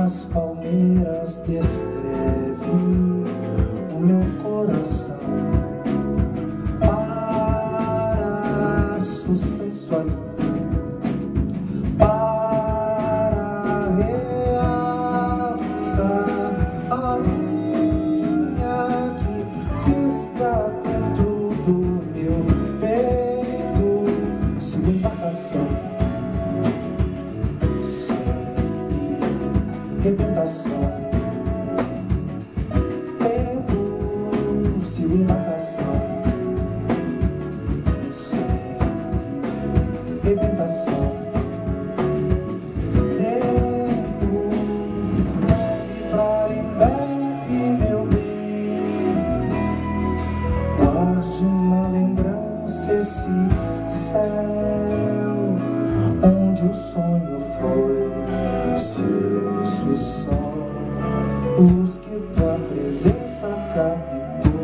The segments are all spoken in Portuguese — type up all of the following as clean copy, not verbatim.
as palmeiras descreve o meu coração. Para suspenso ali, para realçar a linha que fisga dentro do meu peito, sigo embarcação. Reputação, tempo, sigo embarcação, sem reputação, tempo, leve pra Arembepe, meu bem, guarde na lembrança esse céu, onde o sonho foi silêncio e sol, os que tua presença captou.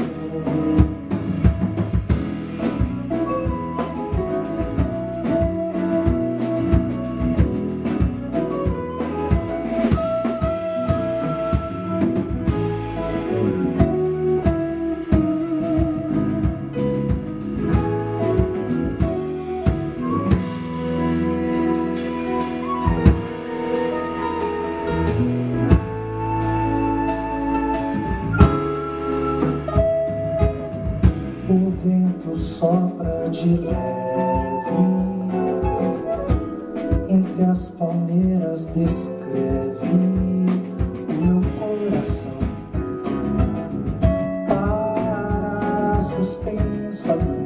O vento sopra de leve, entre as palmeiras descreve o meu coração. Para suspenso ali,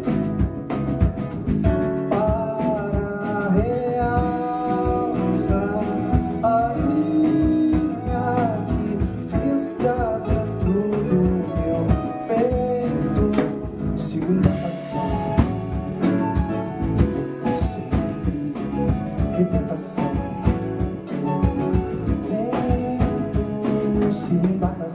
para realçar a linha que fisga dentro do meu peito, sigo embarcação, sempre reputação, tempo, sigo embarcação.